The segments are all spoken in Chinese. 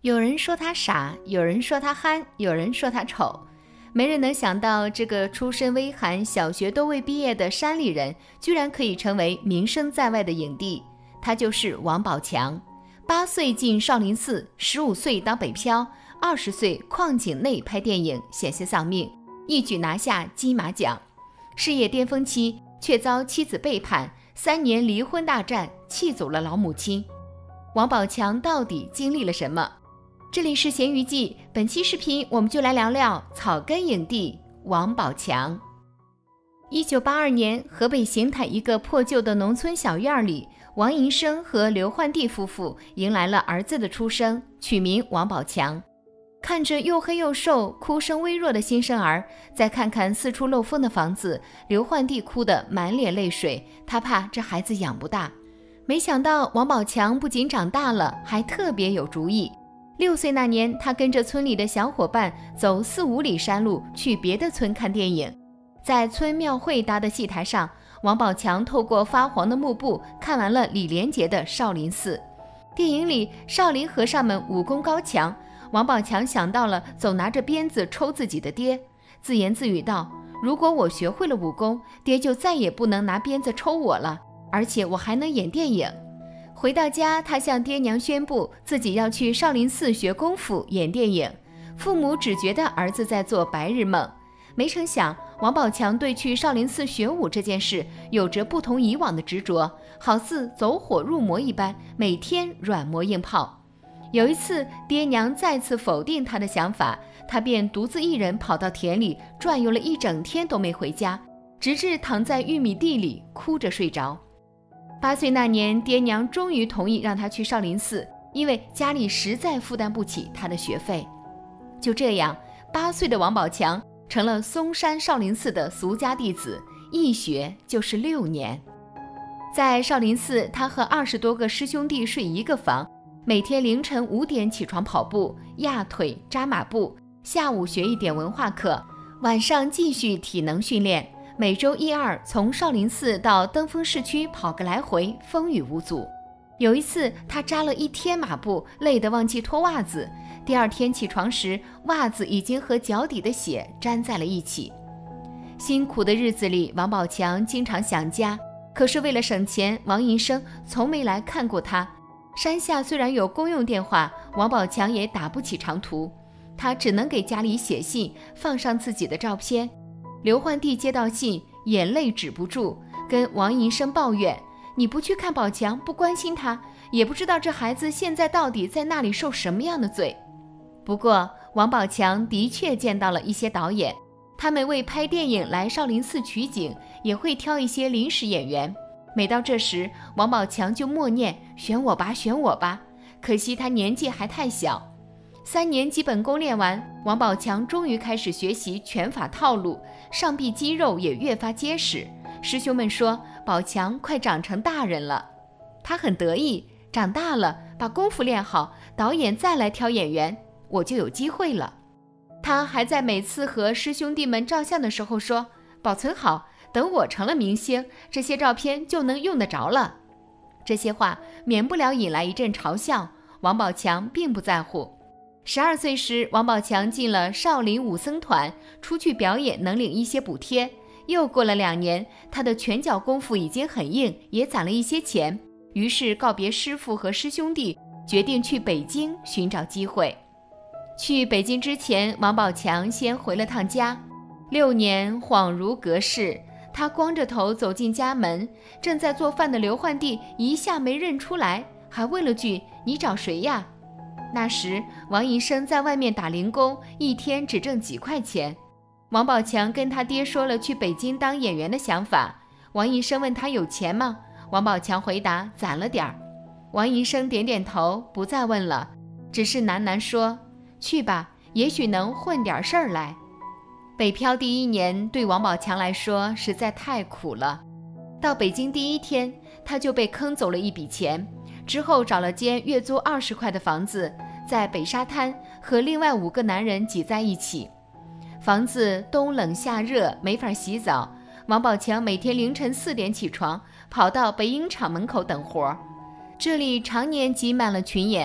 有人说他傻，有人说他憨，有人说他丑，没人能想到这个出身微寒、小学都未毕业的山里人，居然可以成为名声在外的影帝。他就是王宝强。8岁进少林寺，15岁当北漂，20岁矿井内拍电影，险些丧命，一举拿下金马奖。事业巅峰期却遭妻子背叛，3年离婚大战，气走了老母亲。王宝强到底经历了什么？这里是咸鱼记，本期视频我们就来聊聊草根影帝王宝强。1982年，河北邢台一个破旧的农村小院里，王银生和刘焕娣夫妇迎来了儿子的出生，取名王宝强。看着又黑又瘦、哭声微弱的新生儿，再看看四处漏风的房子，刘焕娣哭得满脸泪水，她怕这孩子养不大。没想到王宝强不仅长大了，还特别有主意。6岁那年，他跟着村里的小伙伴走4、5里山路去别的村看电影。在村庙会搭的戏台上，王宝强透过发黄的幕布看完了李连杰的《少林寺》。电影里少林和尚们武功高强，王宝强想到了总拿着鞭子抽自己的爹，自言自语道：如果我学会了武功，爹就再也不能拿鞭子抽我了，而且我还能演电影。回到家，他向爹娘宣布自己要去少林寺学功夫演电影。父母只觉得儿子在做白日梦，没成想王宝强对去少林寺学武这件事有着不同以往的执着，好似走火入魔一般，每天软磨硬泡。有一次爹娘再次否定他的想法，他便独自一人跑到田里转悠了一整天都没回家，直至躺在玉米地里哭着睡着。8岁那年，爹娘终于同意让他去少林寺，因为家里实在负担不起他的学费。就这样，8岁的王宝强成了嵩山少林寺的俗家弟子，一学就是6年。在少林寺，他和20多个师兄弟睡一个房，每天凌晨5点起床跑步、压腿、扎马步，下午学一点文化课，晚上继续体能训练。每周1、2从少林寺到登封市区跑个来回，风雨无阻。有一次他扎了1天马步，累得忘记脱袜子，第2天起床时，袜子已经和脚底的血粘在了一起。辛苦的日子里，王宝强经常想家，可是为了省钱，王银生从没来看过他。山下虽然有公用电话，王宝强也打不起长途，他只能给家里写信，放上自己的照片。刘焕娣接到信，眼泪止不住，跟王银生抱怨：你不去看宝强，不关心他，也不知道这孩子现在到底在那里受什么样的罪。不过王宝强的确见到了一些导演，他们为拍电影来少林寺取景，也会挑一些临时演员。每到这时，王宝强就默念：选我吧，选我吧。可惜他年纪还太小。3年基本功练完，王宝强终于开始学习拳法套路，上臂肌肉也越发结实。师兄们说宝强快长成大人了，他很得意，长大了把功夫练好，导演再来挑演员，我就有机会了。他还在每次和师兄弟们照相的时候说：保存好，等我成了明星，这些照片就能用得着了。这些话免不了引来一阵嘲笑，王宝强并不在乎。12岁时，王宝强进了少林武僧团，出去表演能领一些补贴。又过了2年，他的拳脚功夫已经很硬，也攒了一些钱，于是告别师父和师兄弟，决定去北京寻找机会。去北京之前，王宝强先回了趟家。6年恍如隔世，他光着头走进家门，正在做饭的刘焕娣一下没认出来，还问了句：你找谁呀？那时王银生在外面打零工，一天只挣几块钱。王宝强跟他爹说了去北京当演员的想法。王银生问他有钱吗？王宝强回答攒了点儿。王银生点点头，不再问了，只是喃喃说：去吧，也许能混点事儿来。北漂第1年对王宝强来说实在太苦了。到北京第1天，他就被坑走了一笔钱，之后找了间月租20块的房子，在北沙滩和另外5个男人挤在一起。房子冬冷夏热，没法洗澡。王宝强每天凌晨4点起床，跑到北影厂门口等活。这里常年挤满了群演，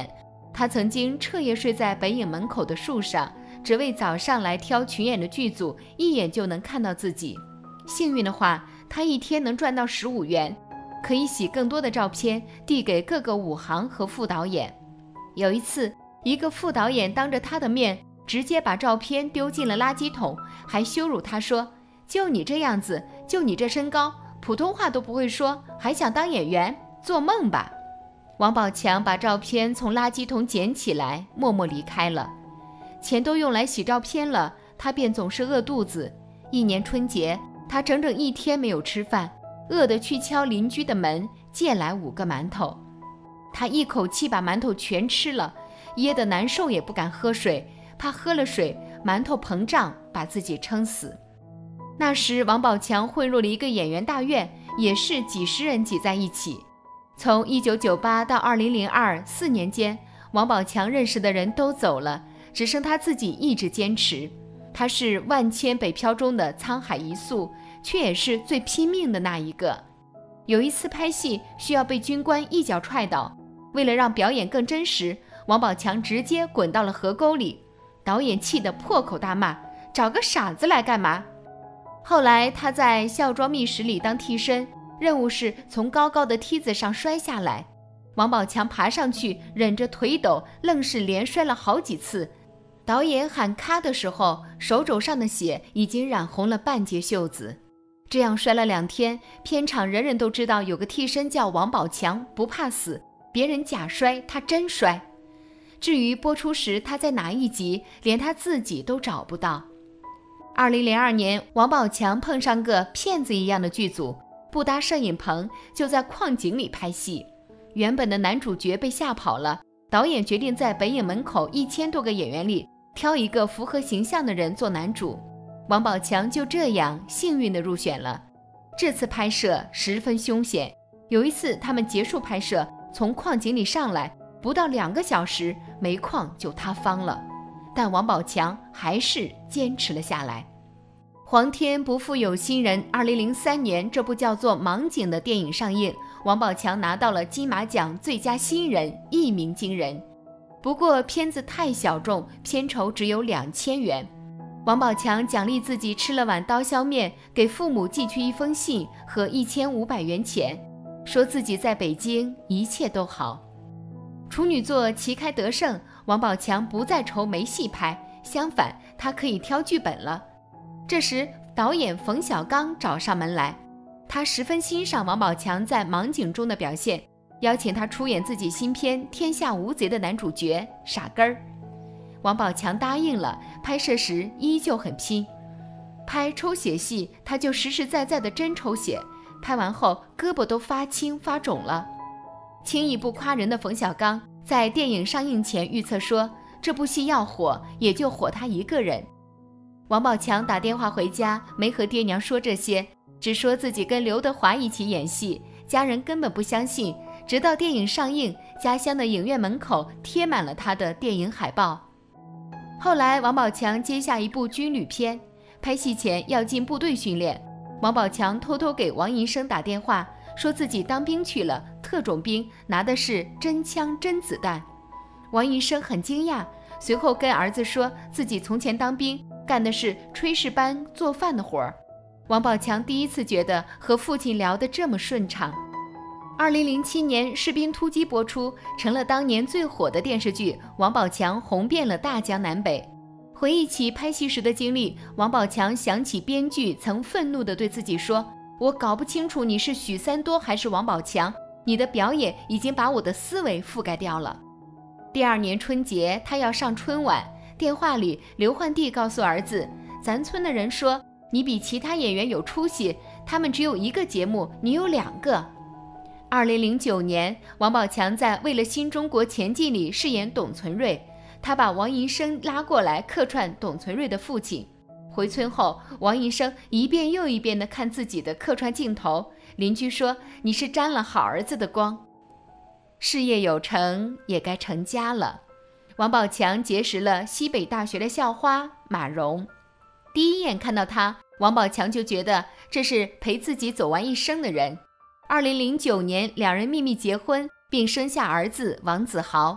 他曾经彻夜睡在北影门口的树上，只为早上来挑群演的剧组一眼就能看到自己。幸运的话，他一天能赚到15元，可以洗更多的照片递给各个武行和副导演。有一次，一个副导演当着他的面直接把照片丢进了垃圾桶，还羞辱他说：就你这样子，就你这身高，普通话都不会说，还想当演员？做梦吧！王宝强把照片从垃圾桶捡起来，默默离开了。钱都用来洗照片了，他便总是饿肚子。一年春节，他整整1天没有吃饭，饿得去敲邻居的门，借来5个馒头。他一口气把馒头全吃了，噎得难受也不敢喝水，怕喝了水馒头膨胀把自己撑死。那时王宝强混入了一个演员大院，也是几十人挤在一起。从1998到2002 4年间，王宝强认识的人都走了，只剩他自己一直坚持。他是万千北漂中的沧海一粟，却也是最拼命的那一个。有一次拍戏需要被军官一脚踹倒，为了让表演更真实，王宝强直接滚到了河沟里。导演气得破口大骂：找个傻子来干嘛？后来他在《孝庄秘史》里当替身，任务是从高高的梯子上摔下来。王宝强爬上去，忍着腿抖，愣是连摔了好几次。导演喊咔的时候，手肘上的血已经染红了半截袖子。这样摔了2天，片场人人都知道有个替身叫王宝强，不怕死，别人假摔，他真摔。至于播出时他在哪一集，连他自己都找不到。2002年，王宝强碰上个骗子一样的剧组，不搭摄影棚，就在矿井里拍戏。原本的男主角被吓跑了，导演决定在北影门口1000多个演员里挑一个符合形象的人做男主。王宝强就这样幸运地入选了。这次拍摄十分凶险，有一次他们结束拍摄，从矿井里上来，不到2个小时，煤矿就塌方了。但王宝强还是坚持了下来。皇天不负有心人，2003年这部叫做《盲井》的电影上映，王宝强拿到了金马奖最佳新人，一鸣惊人。不过片子太小众，片酬只有2000元。王宝强奖励自己吃了碗刀削面，给父母寄去一封信和1500元钱，说自己在北京一切都好。处女作旗开得胜，王宝强不再愁没戏拍，相反，他可以挑剧本了。这时导演冯小刚找上门来，他十分欣赏王宝强在《盲井》中的表现，邀请他出演自己新片《天下无贼》的男主角傻根儿。王宝强答应了，拍摄时依旧很拼。拍抽血戏，他就实实在在的真抽血，拍完后胳膊都发青发肿了。轻易不夸人的冯小刚在电影上映前预测说，这部戏要火也就火他一个人。王宝强打电话回家，没和爹娘说这些，只说自己跟刘德华一起演戏，家人根本不相信。直到电影上映，家乡的影院门口贴满了他的电影海报。后来王宝强接下一部军旅片，拍戏前要进部队训练，王宝强偷偷给王银生打电话，说自己当兵去了，特种兵，拿的是真枪真子弹。王银生很惊讶，随后跟儿子说自己从前当兵，干的是炊事班做饭的活儿。王宝强第一次觉得和父亲聊得这么顺畅。2007年《士兵突击》播出，成了当年最火的电视剧，王宝强红遍了大江南北。回忆起拍戏时的经历，王宝强想起编剧曾愤怒地对自己说，我搞不清楚你是许三多还是王宝强，你的表演已经把我的思维覆盖掉了。第2年春节，他要上春晚，电话里刘焕娣告诉儿子，咱村的人说你比其他演员有出息，他们只有1个节目，你有2个。2009年，王宝强在《为了新中国前进》里饰演董存瑞，他把王银生拉过来客串董存瑞的父亲。回村后，王银生一遍又一遍地看自己的客串镜头，邻居说你是沾了好儿子的光。事业有成，也该成家了。王宝强结识了西北大学的校花马蓉，第一眼看到她，王宝强就觉得这是陪自己走完一生的人。2009年，2人秘密结婚，并生下儿子王子豪。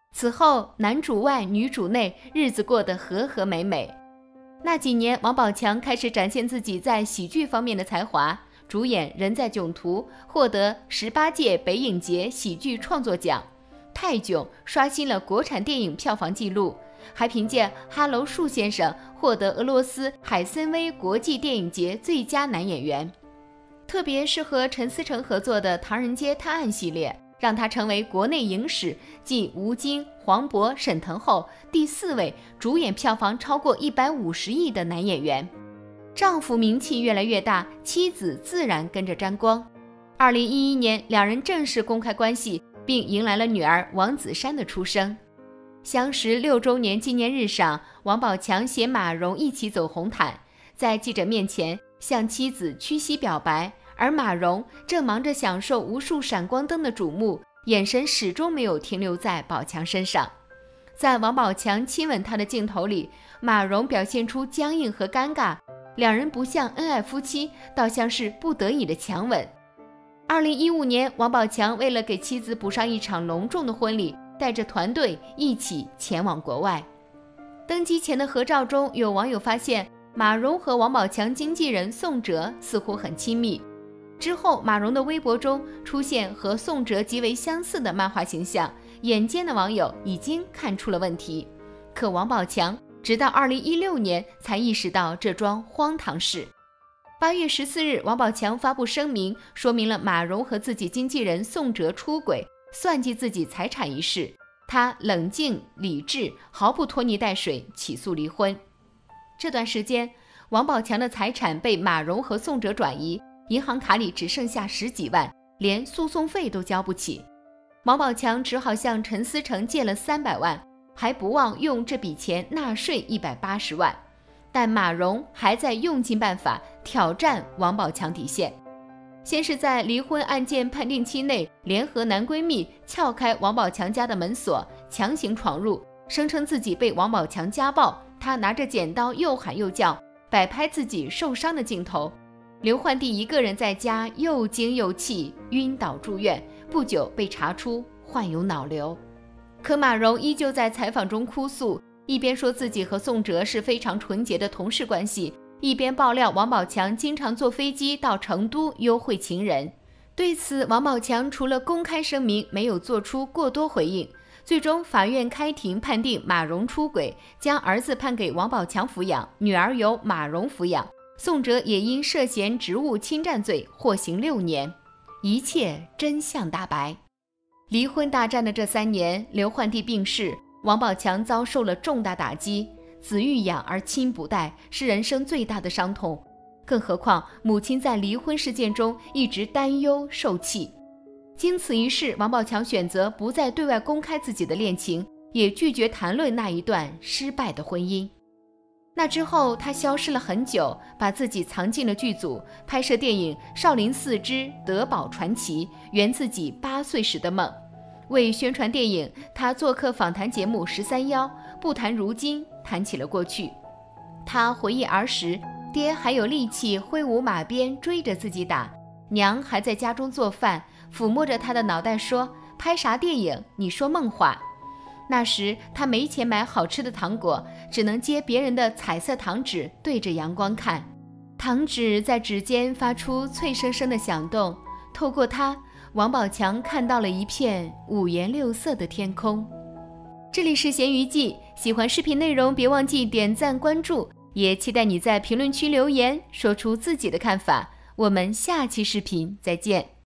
此后男主外女主内，日子过得和和美美。那几年，王宝强开始展现自己在喜剧方面的才华，主演《人在囧途》获得18届北影节喜剧创作奖，泰囧刷新了国产电影票房纪录，还凭借《哈喽树先生》获得俄罗斯海参崴国际电影节最佳男演员。特别是和陈思诚合作的《唐人街探案》系列，让他成为国内影史继吴京、黄渤、沈腾后第4位主演票房超过150亿的男演员。丈夫名气越来越大，妻子自然跟着沾光。2011年，两人正式公开关系，并迎来了女儿王子珊的出生。相识6周年纪念日上，王宝强携马蓉一起走红毯，在记者面前向妻子屈膝表白，而马蓉正忙着享受无数闪光灯的瞩目，眼神始终没有停留在宝强身上。在王宝强亲吻她的镜头里，马蓉表现出僵硬和尴尬，两人不像恩爱夫妻，倒像是不得已的强吻。2015年，王宝强为了给妻子补上一场隆重的婚礼，带着团队一起前往国外。登机前的合照中，有网友发现马蓉和王宝强经纪人宋哲似乎很亲密。之后，马蓉的微博中出现和宋哲极为相似的漫画形象，眼尖的网友已经看出了问题。可王宝强直到2016年才意识到这桩荒唐事。8月14日，王宝强发布声明，说明了马蓉和自己经纪人宋哲出轨、算计自己财产一事。他冷静理智，毫不拖泥带水，起诉离婚。这段时间，王宝强的财产被马蓉和宋哲转移，银行卡里只剩下10几万，连诉讼费都交不起。王宝强只好向陈思诚借了300万，还不忘用这笔钱纳税180万。但马蓉还在用尽办法挑战王宝强底线。先是在离婚案件判定期内，联合男闺蜜撬开王宝强家的门锁，强行闯入，声称自己被王宝强家暴。他拿着剪刀又喊又叫，摆拍自己受伤的镜头。刘焕娣一个人在家又惊又气，晕倒住院，不久被查出患有脑瘤。可马蓉依旧在采访中哭诉，一边说自己和宋哲是非常纯洁的同事关系，一边爆料王宝强经常坐飞机到成都幽会情人。对此，王宝强除了公开声明，没有做出过多回应。最终，法院开庭判定马蓉出轨，将儿子判给王宝强抚养，女儿由马蓉抚养。宋哲也因涉嫌职务侵占罪获刑6年，一切真相大白。离婚大战的这3年，刘焕娣病逝，王宝强遭受了重大打击，子欲养而亲不待，是人生最大的伤痛。更何况母亲在离婚事件中一直担忧受气。经此一事，王宝强选择不再对外公开自己的恋情，也拒绝谈论那一段失败的婚姻。那之后，他消失了很久，把自己藏进了剧组，拍摄电影《少林寺之德宝传奇》，圆自己8岁时的梦。为宣传电影，他做客访谈节目《13邀》，不谈如今，谈起了过去。他回忆儿时，爹还有力气挥舞马鞭追着自己打，娘还在家中做饭，抚摸着他的脑袋说：“拍啥电影？你说梦话。”那时他没钱买好吃的糖果，只能接别人的彩色糖纸，对着阳光看。糖纸在指尖发出脆生生的响动，透过它，王宝强看到了一片五颜六色的天空。这里是咸鱼记，喜欢视频内容别忘记点赞关注，也期待你在评论区留言，说出自己的看法。我们下期视频再见。